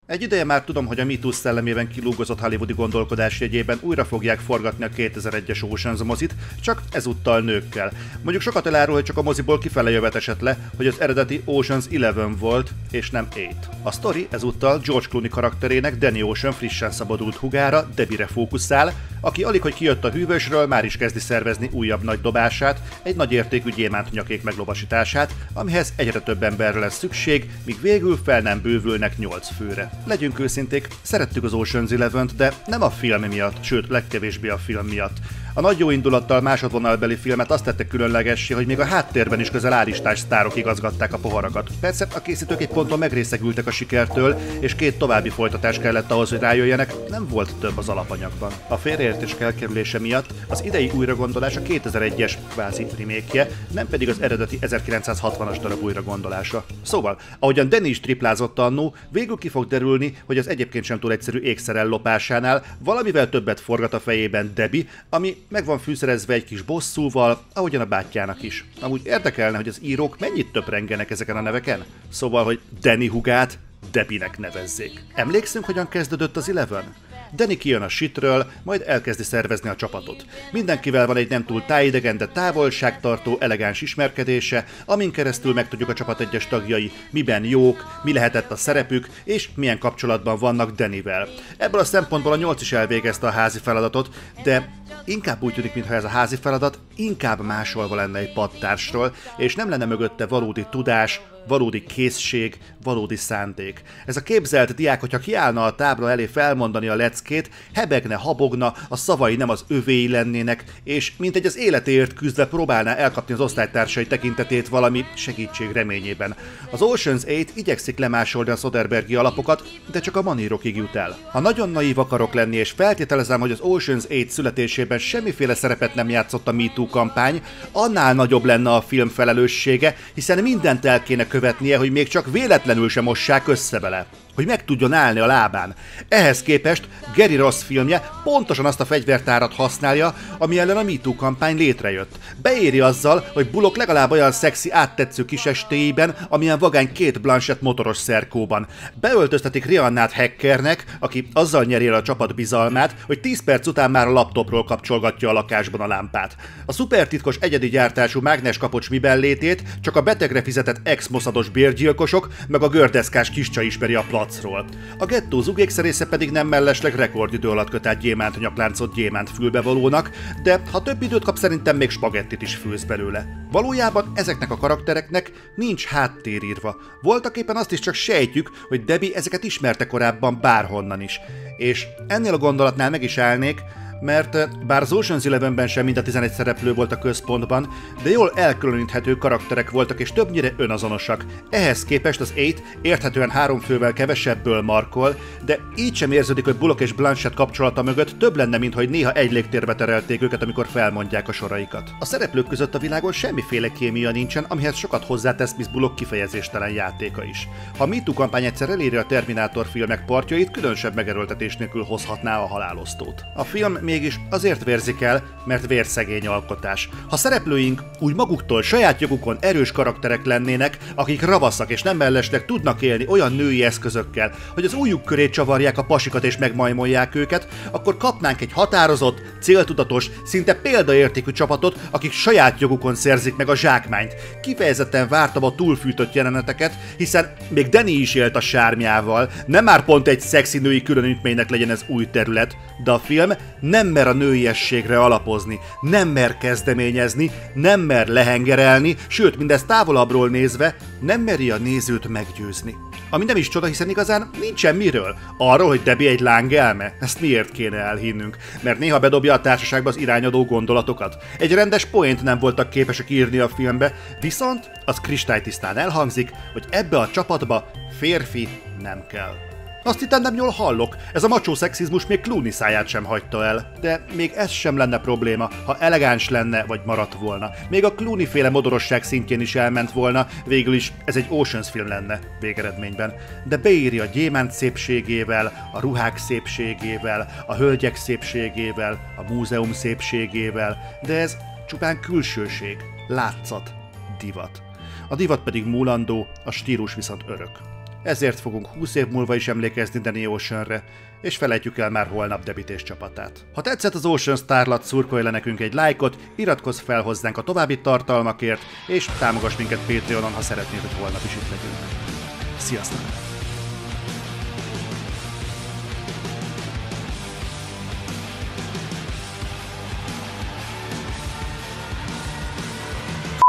Egy ideje már tudom, hogy a MeToo szellemében kilúgozott hollywoodi gondolkodás jegyében újra fogják forgatni a 2001-es Ocean's mozit, csak ezúttal nőkkel. Mondjuk sokat elárul, hogy csak a moziból kifele jövet esett le, hogy az eredeti Ocean's 11 volt, és nem 8. A sztori ezúttal George Clooney karakterének, Danny Ocean frissen szabadult húgára, Debbie-re fókuszál, aki alig, hogy kijött a hűvösről, már is kezdi szervezni újabb nagy dobását, egy nagy értékű gyémántnyakék meglovasítását, amihez egyre több emberre lesz szükség, míg végül fel nem bővülnek 8 főre. Legyünk őszinték, szerettük az Ocean's 11-t, de nem a film miatt, sőt legkevésbé a film miatt. A nagy jó indulattal másodvonalbeli filmet azt tette különlegessé, hogy még a háttérben is közel állistás sztárok igazgatták a poharakat. Persze a készítők egy ponton megrészegültek a sikertől, és 2 további folytatás kellett ahhoz, hogy rájöjjenek, nem volt több az alapanyagban. A félreértések elkerülése miatt az idei újragondolás a 2001-es kvázi remake-je, nem pedig az eredeti 1960-as darab újragondolása. Szóval, ahogyan Danny is triplázott annó, végül ki fog derülni, hogy az egyébként sem túl egyszerű ékszer ellopásánál valamivel többet forgat a fejében Debbie, ami meg van fűszerezve egy kis bosszúval, ahogyan a bátyjának is. Amúgy érdekelne, hogy az írók mennyit töprengenek ezeken a neveken? Szóval, hogy Danny hugát Debbie-nek nevezzék. Emlékszünk, hogyan kezdődött az 11? Danny kijön a shitről, majd elkezdi szervezni a csapatot. Mindenkivel van egy nem túl tájidegen, de távolságtartó, elegáns ismerkedése, amin keresztül megtudjuk a csapat egyes tagjai, miben jók, mi lehetett a szerepük, és milyen kapcsolatban vannak Dannyvel. Ebből a szempontból a 8 is elvégezte a házi feladatot, de inkább úgy tűnik, mintha ez a házi feladat inkább másolva lenne egy padtársról, és nem lenne mögötte valódi tudás, valódi készség, valódi szándék. Ez a képzelt diák, hogyha kiállna a tábla elé felmondani a leckét, hebegne, habogna, a szavai nem az övéi lennének, és mintegy az életéért küzdve próbálná elkapni az osztálytársai tekintetét valami segítség reményében. Az Ocean's 8 igyekszik lemásolni a Soderberghi alapokat, de csak a manírokig jut el. Ha nagyon naív akarok lenni, és feltételezem, hogy az Ocean's 8 születésében semmiféle szerepet nem játszott a MeToo kampány, annál nagyobb lenne a film felelőssége, hiszen mindent el kéne követnie, hogy még csak véletlenül sem mossák össze vele, hogy meg tudjon állni a lábán. Ehhez képest Gary Ross filmje pontosan azt a fegyvertárat használja, ami ellen a MeToo kampány létrejött. Beéri azzal, hogy Bullock legalább olyan szexi, áttetsző kisestéiben, amilyen vagány Cate Blanchett motoros szerkóban. Beöltöztetik Rihannát hackernek, aki azzal nyeri el a csapat bizalmát, hogy 10 perc után már a laptopról kapcsolgatja a lakásban a lámpát. A szupertitkos egyedi gyártású mágnes kapocs miben létét csak a betegre fizetett ex-moszados bérgyilkosok, meg a gördeszkás kiscsa ismeri a placról. A gettó zugékszerésze pedig nem mellesleg rekordidő alatt köt át gyémánt nyakláncot gyémánt fülbevalónak, de ha több időt kap, szerintem még spagettit is főz belőle. Valójában ezeknek a karaktereknek nincs háttérírva. Voltaképpen azt is csak sejtjük, hogy Debbie ezeket ismerte korábban bárhonnan is. És ennél a gondolatnál meg is állnék, mert bár az Ocean's 11-ben sem mind a 11 szereplő volt a központban, de jól elkülöníthető karakterek voltak és többnyire önazonosak. Ehhez képest az 8 érthetően 3 fővel kevesebből markol, de így sem érződik, hogy Bullock és Blanchett kapcsolata mögött több lenne, mint hogy néha egy légtérbe terelték őket, amikor felmondják a soraikat. A szereplők között a világon semmiféle kémia nincsen, amihez sokat hozzátesz Miss Bullock kifejezéstelen játéka is. Ha a MeToo kampány egyszer eléri a Terminátor filmek partjait, különösebb megerőltetés nélkül hozhatná a halálosztót. A film mégis azért vérzik el, mert vérszegény alkotás. Ha szereplőink úgy maguktól, saját jogukon erős karakterek lennének, akik ravaszak és nem mellesleg tudnak élni olyan női eszközökkel, hogy az ujjuk köré csavarják a pasikat és megmajmolják őket, akkor kapnánk egy határozott, céltudatos, szinte példaértékű csapatot, akik saját jogukon szerzik meg a zsákmányt. Kifejezetten vártam a túlfűtött jeleneteket, hiszen még Danny is élt a sármjával, nem már pont egy szexi női különítménynek legyen ez új terület, de a film nem mer a nőiességre alapozni, nem mer kezdeményezni, nem mer lehengerelni, sőt, mindezt távolabbról nézve nem meri a nézőt meggyőzni. Ami nem is csoda, hiszen igazán nincsen miről. Arról, hogy Debbie egy lángelme? Ezt miért kéne elhinnünk? Mert néha bedobja a társaságba az irányadó gondolatokat. Egy rendes poént nem voltak képesek írni a filmbe, viszont az kristálytisztán elhangzik, hogy ebbe a csapatba férfi nem kell. Azt hittem, nem jól hallok, ez a macsó szexizmus még Clooney száját sem hagyta el. De még ez sem lenne probléma, ha elegáns lenne vagy maradt volna. Még a Clooney-féle modorosság szintjén is elment volna, végül is ez egy Ocean's film lenne végeredményben. De beírja a gyémánt szépségével, a ruhák szépségével, a hölgyek szépségével, a múzeum szépségével, de ez csupán külsőség, látszat, divat. A divat pedig múlandó, a stílus viszont örök. ezért fogunk 20 év múlva is emlékezni Danny Oceanre, és felejtjük el már holnap Debit és csapatát. Ha tetszett az Oceans tárlat, szurkolj le nekünk egy lájkot, iratkozz fel hozzánk a további tartalmakért, és támogass minket Patreonon, ha szeretnéd, hogy holnap is itt legyünk. Sziasztok!